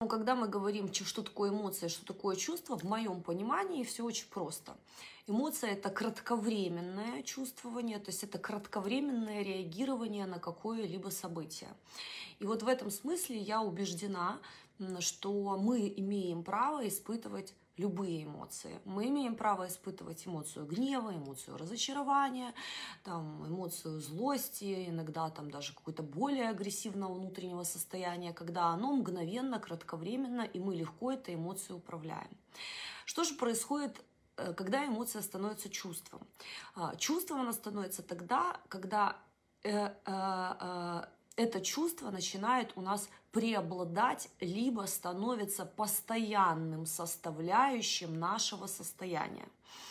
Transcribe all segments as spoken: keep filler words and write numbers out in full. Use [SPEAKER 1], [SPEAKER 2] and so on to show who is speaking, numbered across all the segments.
[SPEAKER 1] Но когда мы говорим, что такое эмоция, что такое чувство, в моем понимании все очень просто. Эмоция – это кратковременное чувствование, то есть это кратковременное реагирование на какое-либо событие. И вот в этом смысле я убеждена, что мы имеем право испытывать любые эмоции. Мы имеем право испытывать эмоцию гнева, эмоцию разочарования, там, эмоцию злости, иногда там даже какое-то более агрессивного внутреннего состояния, когда оно мгновенно, кратковременно, и мы легко этой эмоцией управляем. Что же происходит, когда эмоция становится чувством? Чувством она становится тогда, когда э, э, э, это чувство начинает у нас преобладать, либо становится постоянным составляющим нашего состояния.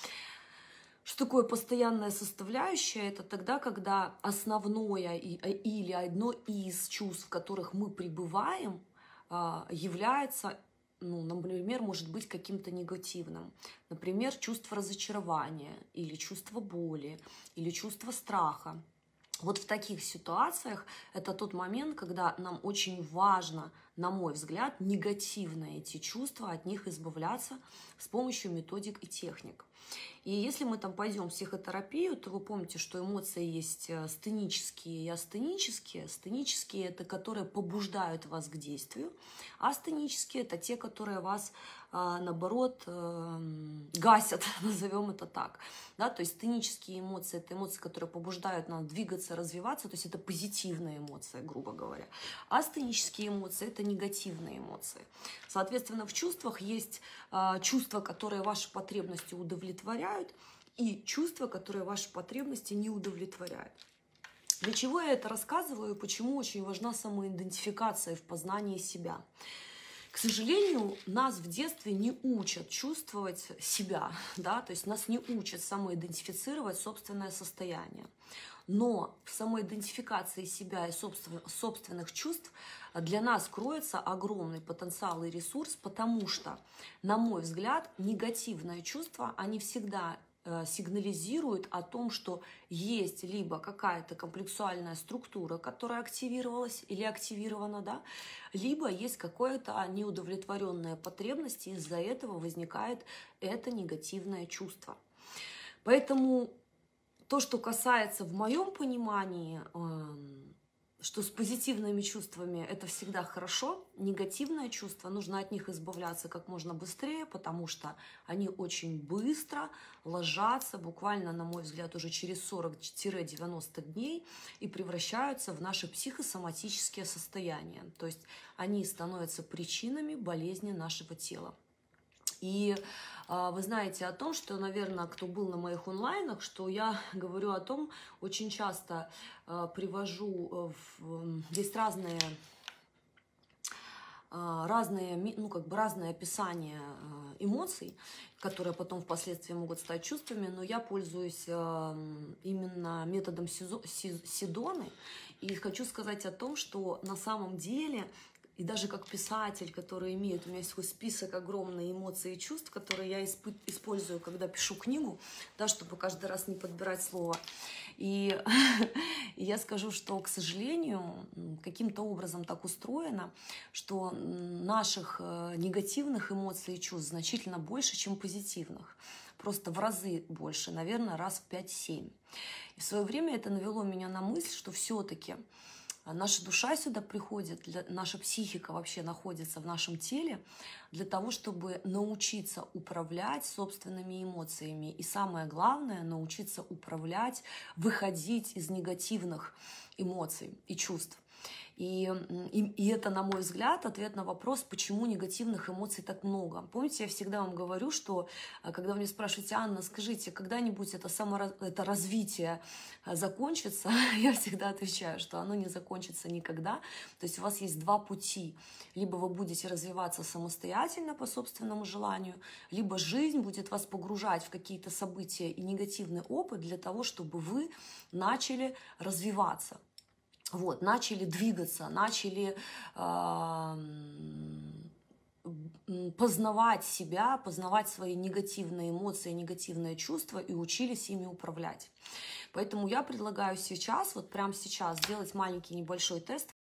[SPEAKER 1] Что такое постоянная составляющая? Это тогда, когда основное или одно из чувств, в которых мы пребываем, является, ну, например, может быть каким-то негативным. Например, чувство разочарования, или чувство боли, или чувство страха. Вот в таких ситуациях это тот момент, когда нам очень важно, на мой взгляд, негативно эти чувства, от них избавляться с помощью методик и техник. И если мы там пойдем в психотерапию, то вы помните, что эмоции есть стенические и астенические. Стенические – это которые побуждают вас к действию, а астенические – это те, которые вас, наоборот, гасят, назовем это так. Да? То есть стенические эмоции – это эмоции, которые побуждают нас двигаться, развиваться, то есть это позитивные эмоции, грубо говоря. А астенические эмоции – это негативные эмоции. Соответственно, в чувствах есть чувства, которые ваши потребности удовлетворяют, и чувства, которые ваши потребности не удовлетворяют. Для чего я это рассказываю и почему очень важна самоидентификация в познании себя? К сожалению, нас в детстве не учат чувствовать себя, да? То есть нас не учат самоидентифицировать собственное состояние. Но в самоидентификации себя и собственных чувств для нас кроется огромный потенциал и ресурс, потому что, на мой взгляд, негативные чувства, они всегда сигнализируют о том, что есть либо какая-то комплексуальная структура, которая активировалась или активирована, да, либо есть какое-то неудовлетворенная потребность, и из-за этого возникает это негативное чувство. Поэтому то, что касается в моем понимании, что с позитивными чувствами это всегда хорошо, негативные чувства, нужно от них избавляться как можно быстрее, потому что они очень быстро ложатся, буквально, на мой взгляд, уже через сорок-девяносто дней и превращаются в наши психосоматические состояния. То есть они становятся причинами болезни нашего тела. И а, вы знаете о том, что, наверное, кто был на моих онлайнах, что я говорю о том, очень часто а, привожу, в, есть разные, а, разные, ну, как бы разные описания а, эмоций, которые потом впоследствии могут стать чувствами, но я пользуюсь а, именно методом Седоны, и хочу сказать о том, что на самом деле... И даже как писатель, который имеет, у меня есть такой список огромных эмоций и чувств, которые я использую, когда пишу книгу, да, чтобы каждый раз не подбирать слово. И, и я скажу, что, к сожалению, каким-то образом так устроено, что наших негативных эмоций и чувств значительно больше, чем позитивных. Просто в разы больше, наверное, раз в пять-семь. И в свое время это навело меня на мысль, что все-таки наша душа сюда приходит, для, наша психика вообще находится в нашем теле для того, чтобы научиться управлять собственными эмоциями. И самое главное, научиться управлять, выходить из негативных эмоций и чувств. И, и, и это, на мой взгляд, ответ на вопрос, почему негативных эмоций так много. Помните, я всегда вам говорю, что когда вы меня спрашиваете: Анна, скажите, когда-нибудь это, самораз... это развитие закончится? Я всегда отвечаю, что оно не закончится никогда. То есть у вас есть два пути. Либо вы будете развиваться самостоятельно по собственному желанию, либо жизнь будет вас погружать в какие-то события и негативный опыт для того, чтобы вы начали развиваться. Вот, начали двигаться, начали э, познавать себя, познавать свои негативные эмоции, негативные чувства и учились ими управлять. Поэтому я предлагаю сейчас, вот прямо сейчас, сделать маленький небольшой тест.